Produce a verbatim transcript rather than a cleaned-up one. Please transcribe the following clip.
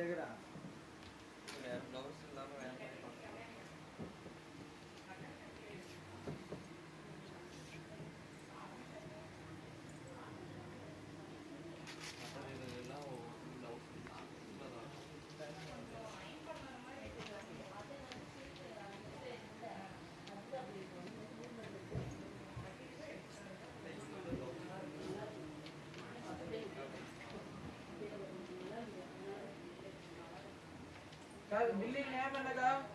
கேக்குறா வேற ப்ளவுஸ் இல்லாம வேற மாதிரி பார்க்கலாம். மற்றது இதெல்லாம் ப்ளவுஸ் உள்ளதான் बिल्ली नया बनेगा।